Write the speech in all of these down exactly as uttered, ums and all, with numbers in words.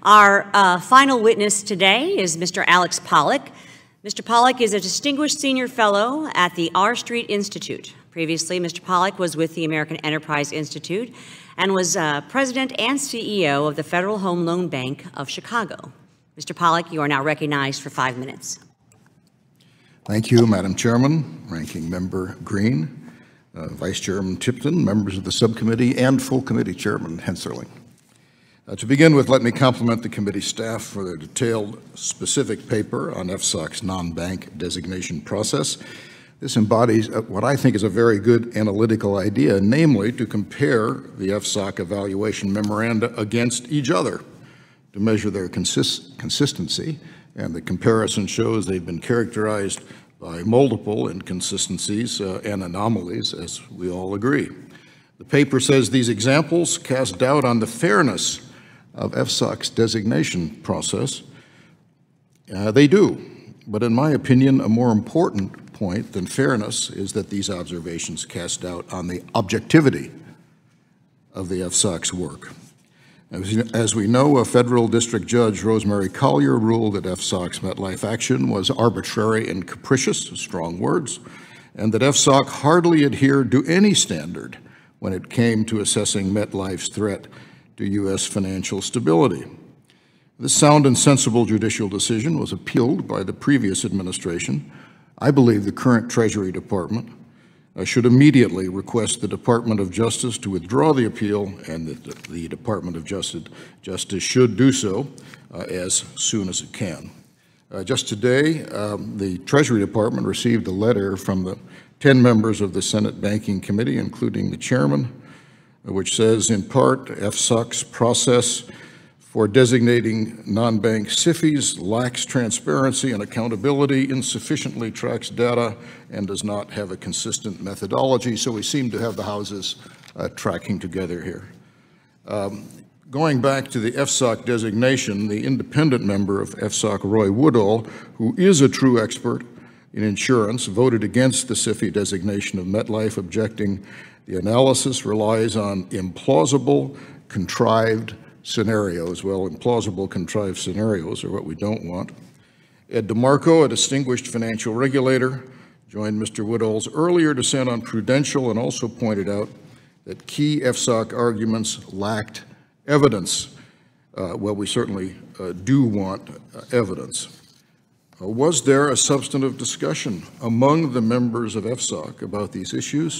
Our uh, final witness today is Mister Alex Pollock. Mister Pollock is a distinguished senior fellow at the R Street Institute. Previously, Mister Pollock was with the American Enterprise Institute and was uh, president and C E O of the Federal Home Loan Bank of Chicago. Mister Pollock, you are now recognized for five minutes. Thank you, Madam Chairman, Ranking Member Green, uh, Vice Chairman Tipton, members of the subcommittee, and full committee Chairman Henserling. Uh, to begin with, let me compliment the committee staff for their detailed, specific paper on F S O C's non-bank designation process. This embodies what I think is a very good analytical idea, namely to compare the F S O C evaluation memoranda against each other to measure their consist consistency, and the comparison shows they've been characterized by multiple inconsistencies uh, and anomalies, as we all agree. The paper says these examples cast doubt on the fairness of F S O C's designation process. Uh, they do, but in my opinion, a more important point than fairness is that these observations cast doubt on the objectivity of the F S O C's work. As we know, a federal district judge, Rosemary Collier, ruled that F S O C's MetLife action was arbitrary and capricious, strong words, and that F S O C hardly adhered to any standard when it came to assessing MetLife's threat to U S financial stability. This sound and sensible judicial decision was appealed by the previous administration. I believe the current Treasury Department uh, should immediately request the Department of Justice to withdraw the appeal, and that the Department of Justice, Justice should do so uh, as soon as it can. Uh, just today, um, the Treasury Department received a letter from the ten members of the Senate Banking Committee, including the chairman, which says, in part, F S O C's process for designating non-bank S I F Is lacks transparency and accountability, insufficiently tracks data, and does not have a consistent methodology. So we seem to have the houses uh, tracking together here. Um, going back to the F S O C designation, the independent member of F S O C, Roy Woodall, who is a true expert in insurance, voted against the S I F I designation of MetLife, objecting the analysis relies on implausible, contrived scenarios. Well, implausible, contrived scenarios are what we don't want. Ed DeMarco, a distinguished financial regulator, joined Mister Woodall's earlier dissent on Prudential and also pointed out that key F S O C arguments lacked evidence. Uh, well, we certainly uh, do want uh, evidence. Uh, was there a substantive discussion among the members of F S O C about these issues?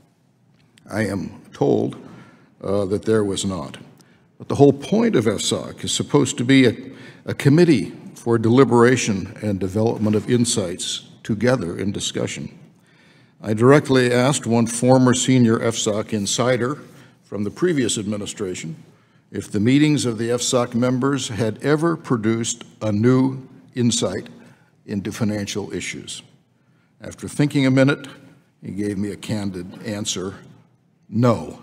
I am told uh, that there was not. But the whole point of F S O C is supposed to be a, a committee for deliberation and development of insights together in discussion. I directly asked one former senior F S O C insider from the previous administration if the meetings of the F S O C members had ever produced a new insight into financial issues. After thinking a minute, he gave me a candid answer: no.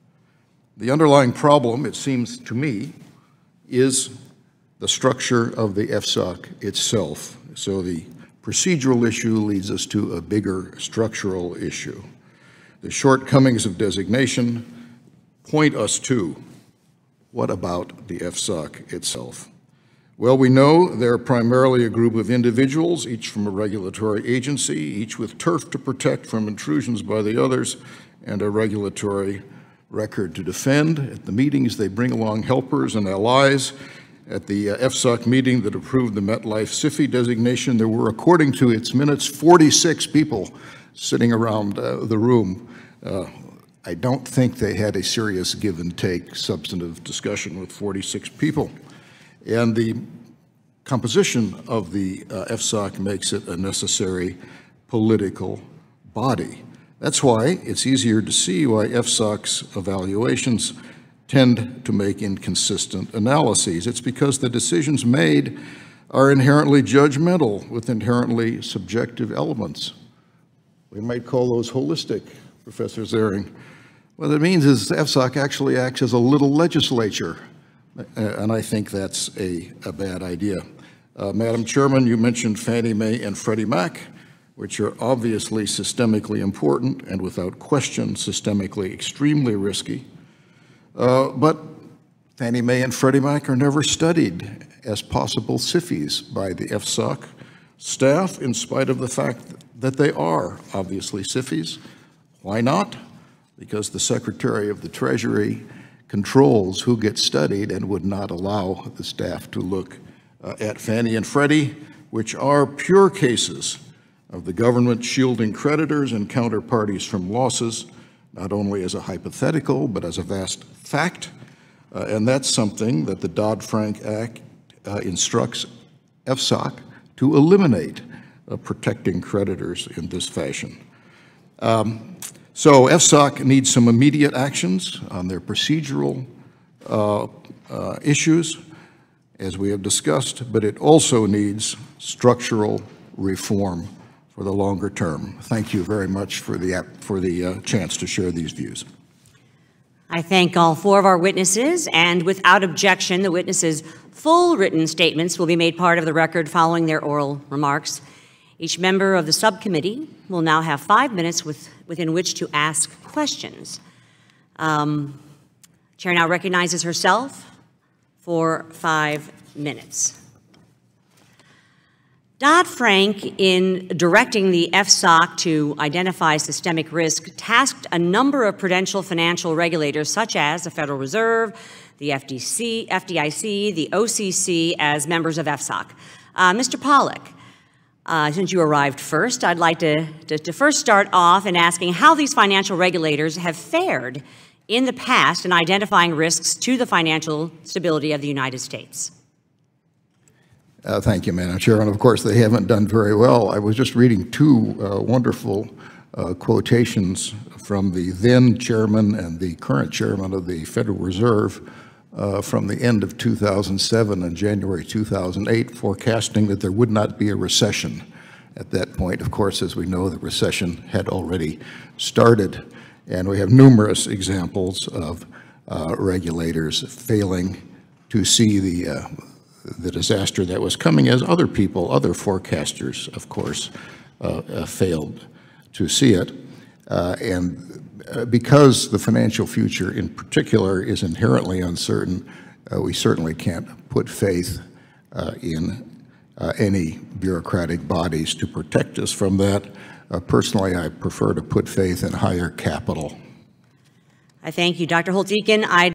The underlying problem, it seems to me, is the structure of the F S O C itself. So the procedural issue leads us to a bigger structural issue. The shortcomings of designation point us to, what about the F S O C itself? Well, we know they're primarily a group of individuals, each from a regulatory agency, each with turf to protect from intrusions by the others, and a regulatory record to defend. At the meetings, they bring along helpers and allies. At the uh, F S O C meeting that approved the MetLife S I F I designation, there were, according to its minutes, forty-six people sitting around uh, the room. Uh, I don't think they had a serious give and take substantive discussion with forty-six people. And the composition of the uh, F S O C makes it a necessary political body. That's why it's easier to see why F S O C's evaluations tend to make inconsistent analyses. It's because the decisions made are inherently judgmental with inherently subjective elements. We might call those holistic, Professor Zering. What it means is F S O C actually acts as a little legislature, and I think that's a, a bad idea. Uh, Madam Chairman, you mentioned Fannie Mae and Freddie Mac, which are obviously systemically important and without question systemically extremely risky. Uh, but Fannie Mae and Freddie Mac are never studied as possible S I F Is by the F S O C staff, in spite of the fact that they are obviously S I F Is. Why not? Because the Secretary of the Treasury controls who gets studied and would not allow the staff to look uh, at Fannie and Freddie, which are pure cases of the government shielding creditors and counterparties from losses, not only as a hypothetical, but as a vast fact. Uh, and that's something that the Dodd-Frank Act uh, instructs F S O C to eliminate, uh, protecting creditors in this fashion. Um, so F S O C needs some immediate actions on their procedural uh, uh, issues, as we have discussed, but it also needs structural reform for the longer term. Thank you very much for the, for the uh, chance to share these views. I thank all four of our witnesses, and without objection, the witnesses' full written statements will be made part of the record following their oral remarks. Each member of the subcommittee will now have five minutes with, within which to ask questions. Um, Chair now recognizes herself for five minutes. Dodd-Frank, in directing the F S O C to identify systemic risk, tasked a number of prudential financial regulators, such as the Federal Reserve, the F D C, F D I C, the O C C, as members of F S O C. Uh, Mister Pollack, uh, since you arrived first, I'd like to, to, to first start off in asking how these financial regulators have fared in the past in identifying risks to the financial stability of the United States. Uh, thank you, Madam Chair. And of course, they haven't done very well. I was just reading two uh, wonderful uh, quotations from the then chairman and the current chairman of the Federal Reserve uh, from the end of two thousand seven and January two thousand eight, forecasting that there would not be a recession. At that point, of course, as we know, the recession had already started. And we have numerous examples of uh, regulators failing to see the uh, the disaster that was coming, as other people, other forecasters, of course, uh, uh, failed to see it. Uh, and uh, because the financial future in particular is inherently uncertain, uh, we certainly can't put faith uh, in uh, any bureaucratic bodies to protect us from that. Uh, personally, I prefer to put faith in higher capital. I thank you, Doctor Holtz-Eakin. I